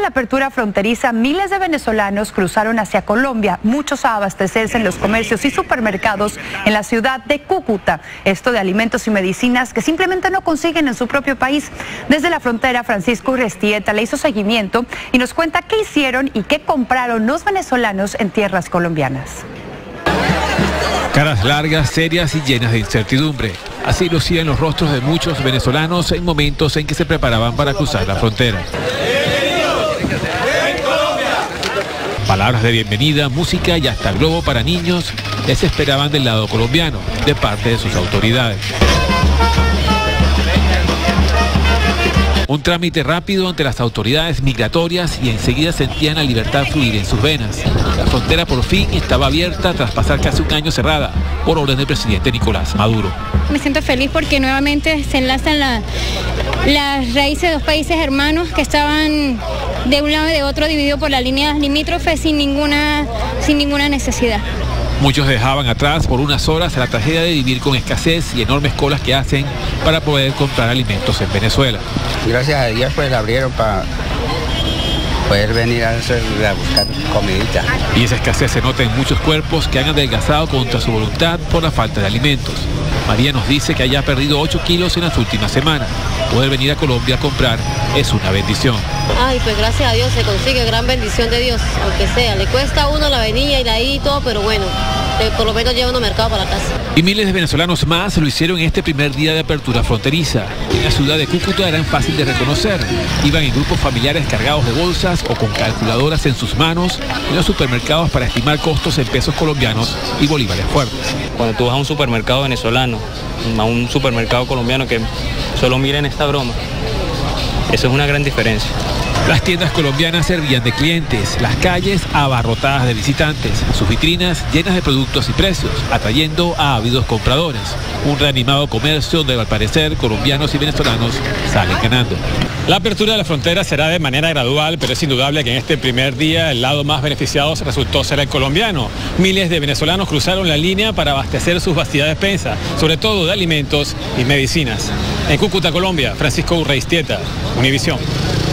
la apertura fronteriza, miles de venezolanos cruzaron hacia Colombia, muchos a abastecerse en los comercios y supermercados en la ciudad de Cúcuta. Esto de alimentos y medicinas que simplemente no consiguen en su propio país. Desde la frontera, Francisco Urrestieta le hizo seguimiento y nos cuenta qué hicieron y qué compraron los venezolanos en tierras colombianas. Caras largas, serias y llenas de incertidumbre. Así lucían los rostros de muchos venezolanos en momentos en que se preparaban para cruzar la frontera. Palabras de bienvenida, música y hasta globo para niños les esperaban del lado colombiano, de parte de sus autoridades. Un trámite rápido ante las autoridades migratorias y enseguida sentían la libertad fluir en sus venas. La frontera por fin estaba abierta tras pasar casi un año cerrada por orden del presidente Nicolás Maduro. Me siento feliz porque nuevamente se enlazan las raíces de dos países hermanos que estaban de un lado y de otro divididos por las líneas limítrofes sin ninguna necesidad. Muchos dejaban atrás por unas horas la tragedia de vivir con escasez y enormes colas que hacen para poder comprar alimentos en Venezuela. Gracias a Dios pues la abrieron para poder venir a buscar comidita. Y esa escasez se nota en muchos cuerpos que han adelgazado contra su voluntad por la falta de alimentos. María nos dice que haya perdido 8 kilos en las últimas semanas. Poder venir a Colombia a comprar es una bendición. Ay, pues gracias a Dios se consigue, gran bendición de Dios, aunque sea. Le cuesta a uno la avenida y la ida y todo, pero bueno, por lo menos lleva uno mercado para casa. Y miles de venezolanos más lo hicieron en este primer día de apertura fronteriza. En la ciudad de Cúcuta eran fácil de reconocer. Iban en grupos familiares cargados de bolsas o con calculadoras en sus manos en los supermercados para estimar costos en pesos colombianos y bolívares fuertes. Cuando tú vas a un supermercado venezolano, a un supermercado colombiano que solo miren esta broma, eso es una gran diferencia. Las tiendas colombianas servían de clientes, las calles abarrotadas de visitantes, sus vitrinas llenas de productos y precios, atrayendo a ávidos compradores. Un reanimado comercio donde al parecer colombianos y venezolanos salen ganando. La apertura de la frontera será de manera gradual, pero es indudable que en este primer día el lado más beneficiado resultó ser el colombiano. Miles de venezolanos cruzaron la línea para abastecer sus vastidad despensa, sobre todo de alimentos y medicinas. En Cúcuta, Colombia, Francisco Urrestieta, Univisión.